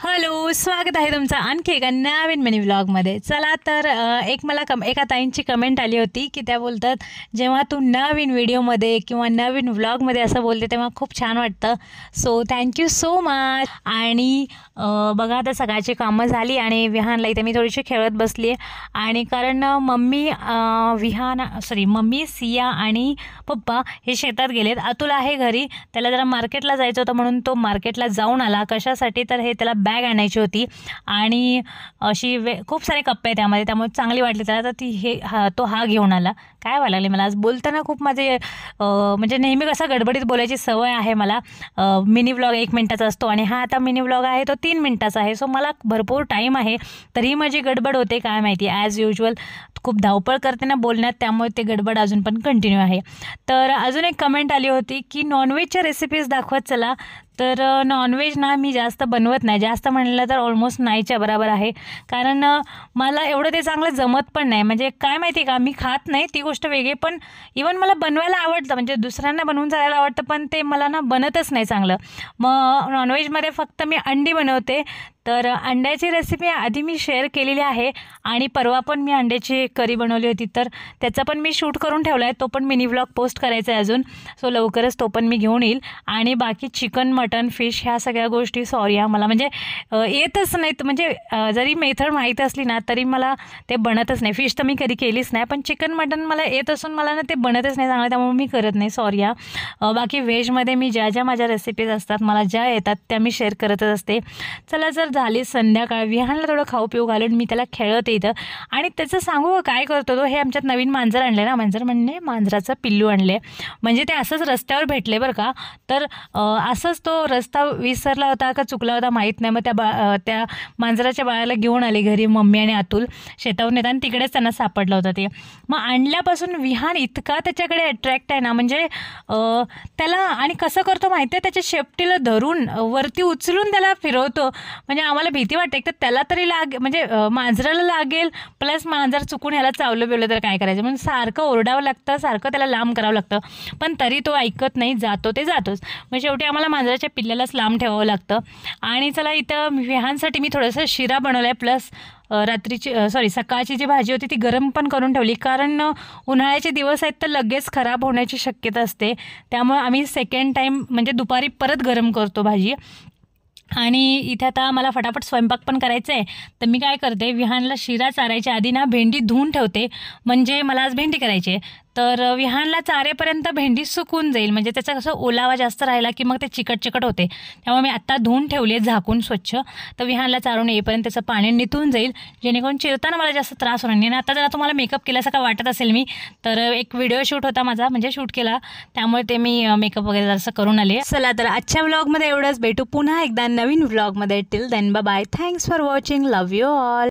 Hello, स्वागत आहे तुमचं आणखी एका नवीन मिनी व्लॉगमध्ये. चला तर एक मला एका ताईंची कमेंट आली होती की त्या बोलतात, जेव्हा तू नवीन व्हिडिओमध्ये किंवा नवीन व्लॉगमध्ये असं बोलते तेव्हा खूप छान वाटतं. So thank you so much. आणि बघा आता सकाळची कामं झाली आणि विहानला इथे मी थोडीशी खेळत बसली आहे. आणि कारण मम्मी सिया आणि पप्पा हे शेतात गेलेत. अतुल आहे घरी, त्याला जरा मार्केटला जायचं होतं म्हणून तो मार्केटला जाऊन आला. कशासाठी तर हे त्याला बॅग आणायची होती आणि अशी खूप सारे कप्पे आहे त्यामध्ये, त्यामुळे चांगली वाटली त्याला, तर तो हा घेऊन आला. काय व्हायला लागले मला आज बोलताना खूप माझे म्हणजे नेहमी कसं गडबडीत बोलायची सवय आहे मला. मिनी व्लॉग 1 मिनिटाचा असतो आणि हा आता मिनी व्लॉग आहे तो 3 मिनिटाचा आहे. सो मला भरपूर टाईम आहे तरीही माझी गडबड होते, काय माहिती. ॲज युजल खूप धावपळ करते ना बोलण्यात, त्यामुळे ते गडबड अजून पण कंटिन्यू आहे. तर अजून एक कमेंट आली होती की नॉनव्हेजच्या रेसिपीज दाखवत चला. तर नॉनव्हेज ना मी जास्त बनवत नाही, जास्त म्हणलं तर ऑलमोस्ट नाहीच्या बरोबर आहे. कारण मला एवढं ते चांगलं जमत पण नाही. म्हणजे काय माहिती का, मी खात नाही ती गोष्ट वेगळी, पण इवन मला बनवायला आवडतं, म्हणजे दुसऱ्यांना बनवून जायला आवडतं, पण ते मला ना बनतच नाही चांगलं. मग नॉनव्हेजमध्ये फक्त मी अंडी बनवते. तर अंड्याची रेसिपी आधी मी शेअर केलेली आहे आणि परवा पण मी अंड्याची करी बनवली होती, तर त्याचा पण मी शूट करून ठेवला आहे. तो पण मिनी व्लॉग पोस्ट करायचा आहे अजून. सो लवकरच तो पण मी घेऊन येईल. आणि बाकी चिकन, मटन, फिश ह्या सगळ्या गोष्टी मला म्हणजे येतच नाहीत. म्हणजे जरी मेथड माहीत असली ना तरी मला ते बनतच नाही. फिश तर मी कधी केलीच नाही, पण चिकन, मटन मला येत असून मला ना ते बनतच नाही चांगलं, त्यामुळे मी करत नाही, सॉरी. बाकी व्हेजमध्ये मी ज्या माझ्या रेसिपीज असतात, मला ज्या येतात त्या मी शेअर करतच असते. चला, जर झाली संध्याकाळ, विहानला थोडं खाऊ पिऊ घालून मी त्याला खेळत येतं. आणि त्याचं सांगू काय करतो तो, हे आमच्यात नवीन मांजर आणले ना, मांजराचं पिल्लू आणले. म्हणजे ते असंच रस्त्यावर भेटले बरं का. तर असंच तो रस्ता विसरला होता का चुकला होता माहीत नाही. मग त्या मांजराच्या बाळाला घेऊन आले घरी मम्मी आणि अतुल शेतावरून येतात आणि तिकडेच त्यांना सापडलं होतं ते. मग आणल्यापासून विहान इतका त्याच्याकडे अट्रॅक्ट आहे ना, म्हणजे त्याला आणि कसं करतो माहिती आहे, त्याच्या शेपटीला धरून वरती उचलून त्याला फिरवतो. म्हणजे आम्हाला भीती वाटते एक तर त्याला तरी म्हणजे मांजराला लागेल, प्लस मांजर चुकून ह्याला चावलं बिवलं तर काय करायचं. म्हणजे सारखं ओरडावं लागतं, सारखं त्याला लांब करावं लागतं, पण तरी तो ऐकत नाही, जातोच. मग शेवटी आम्हाला मांजराच्या पिल्ल्यालाच लांब ठेवावं लागतं. आणि चला, इथं विहानसाठी मी थोडंसं शिरा बनवला आहे, प्लस सकाळची जी भाजी होती ती गरम पण करून ठेवली. कारण उन्हाळ्याचे दिवस आहेत तर लगेच खराब होण्याची शक्यता असते, त्यामुळे आम्ही सेकंड टाईम म्हणजे दुपारी परत गरम करतो भाजी. आणि इथे आता मला फटाफट स्वयंपाक पण करायचा आहे, तर मी काय करते, विहानला शिरा चारायच्या आधी ना भेंडी धुवून ठेवते. म्हणजे मला आज भेंडी करायची आहे, तर विहानला चारेपर्यंत भेंडी सुकून जाईल. म्हणजे त्याचा कसं ओलावा जास्त राहिला की मग ते चिकट होते, त्यामुळे मी आत्ता धुवून ठेवले झाकून स्वच्छ. तर विहानला चारून येईपर्यंत त्याचं पाणी निथून जाईल, जेणेकरून चिरताना मला जास्त त्रास होणार नाही. आणि आता जरा तुम्हाला मेकअप केल्यासारखं वाटत असेल मी, तर एक व्हिडिओ शूट होता माझा, म्हणजे शूट केला, त्यामुळे ते मी मेकअप वगैरे जरासं करून आले. चला तर आजच्या व्लॉगमध्ये एवढंच. भेटू पुन्हा एकदा नवीन व्लॉगमध्ये. Till then bye bye. Thanks for watching. Love you all.